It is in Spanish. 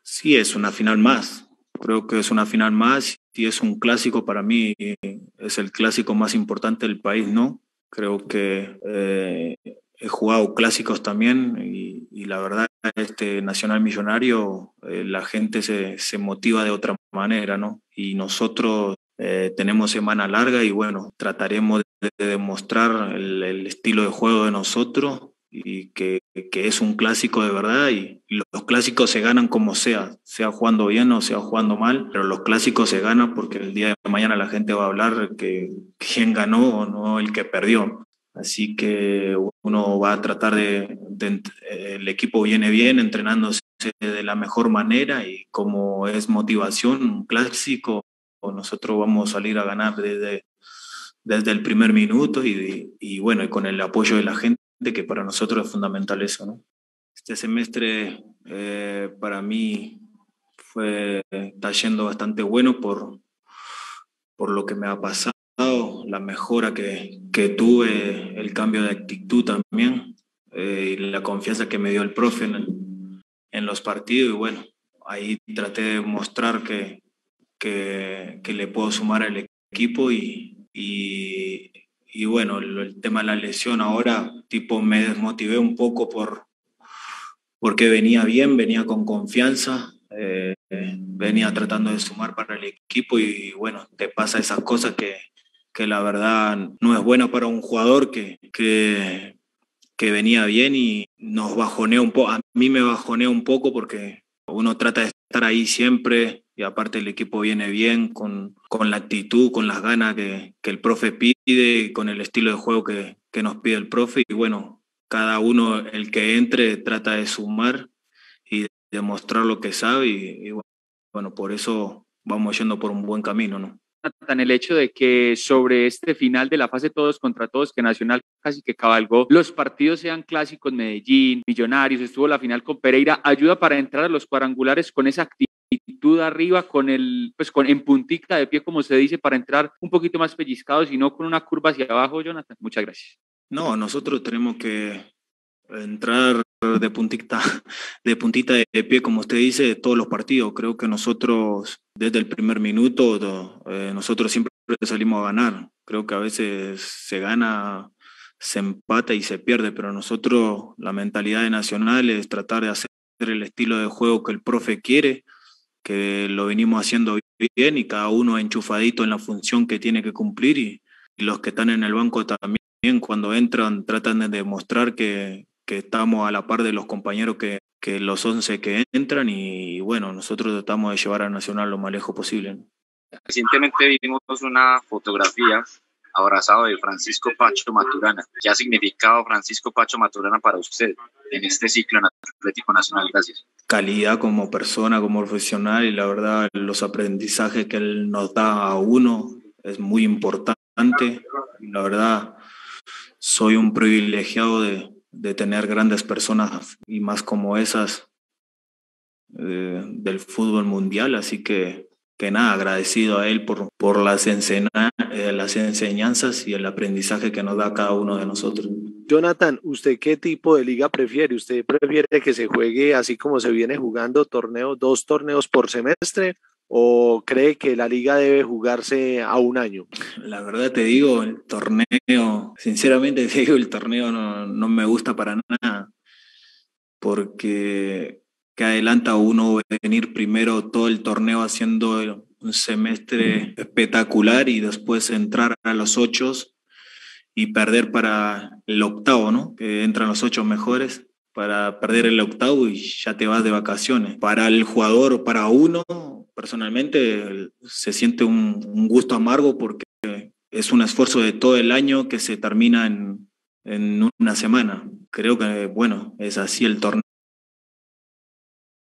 Sí, es una final más. Creo que es una final más y es un clásico para mí. Es el clásico más importante del país, ¿no? Creo que he jugado clásicos también y la verdad, este Nacional Millonario, la gente se motiva de otra manera, ¿no? Y nosotros tenemos semana larga y bueno, trataremos de demostrar el estilo de juego de nosotros y que es un clásico de verdad y los clásicos se ganan como sea jugando bien o sea jugando mal, pero los clásicos se ganan porque el día de mañana la gente va a hablar que quién ganó o no el que perdió. Así que uno va a tratar el equipo viene bien, entrenándose de la mejor manera y como es motivación, un clásico, nosotros vamos a salir a ganar desde el primer minuto y bueno, y con el apoyo de la gente, que para nosotros es fundamental eso, ¿no? Este semestre para mí está yendo bastante bueno por lo que me ha pasado, la mejora que tuve, el cambio de actitud también, y la confianza que me dio el profe en los partidos. Y bueno, ahí traté de mostrar que le puedo sumar al equipo y bueno, el tema de la lesión ahora, tipo, me desmotivé un poco porque venía bien, venía con confianza, venía tratando de sumar para el equipo y bueno, te pasa esas cosas que la verdad no es buena para un jugador que venía bien y nos bajonea un poco, a mí me bajonea un poco porque uno trata de estar ahí siempre y aparte el equipo viene bien con la actitud, con las ganas que el profe pide, con el estilo de juego que nos pide el profe y bueno, cada uno, el que entre, trata de sumar y demostrar lo que sabe y bueno, por eso vamos yendo por un buen camino, ¿no? Tan el hecho de que sobre este final de la fase todos contra todos, que Nacional casi que cabalgó, los partidos sean clásicos, Medellín, Millonarios, estuvo la final con Pereira, ayuda para entrar a los cuadrangulares con esa actitud arriba, en puntita de pie, como se dice, para entrar un poquito más pellizcados y no con una curva hacia abajo, Jonathan. Muchas gracias. No, nosotros tenemos que entrar de puntita de pie, como usted dice, de todos los partidos. Creo que nosotros, desde el primer minuto, nosotros siempre salimos a ganar. Creo que a veces se gana, se empata y se pierde, pero nosotros, la mentalidad de Nacional es tratar de hacer el estilo de juego que el profe quiere, que lo venimos haciendo bien y cada uno enchufadito en la función que tiene que cumplir y los que están en el banco también cuando entran tratan de demostrar que estamos a la par de los compañeros que los 11 que entran y bueno, nosotros tratamos de llevar a Nacional lo más lejos posible. Recientemente vimos una fotografía abrazado de Francisco Pacho Maturana. ¿Qué ha significado Francisco Pacho Maturana para usted en este ciclo en Atlético Nacional? Gracias. Calidad como persona, como profesional y la verdad los aprendizajes que él nos da a uno es muy importante. La verdad soy un privilegiado de tener grandes personas y más como esas del fútbol mundial, así que nada, agradecido a él por las enseñanzas y el aprendizaje que nos da cada uno de nosotros. Jonathan, ¿usted qué tipo de liga prefiere? ¿Usted prefiere que se juegue así como se viene jugando dos torneos por semestre? ¿O cree que la liga debe jugarse a un año? La verdad te digo, el torneo, sinceramente te digo, el torneo no me gusta para nada, porque que adelanta uno venir primero todo el torneo haciendo un semestre espectacular y después entrar a los 8 y perder para el octavo, ¿no? Que entran los 8 mejores para perder el octavo y ya te vas de vacaciones. Para el jugador, para uno, personalmente, se siente un gusto amargo porque es un esfuerzo de todo el año que se termina en una semana. Creo que, bueno, es así el torneo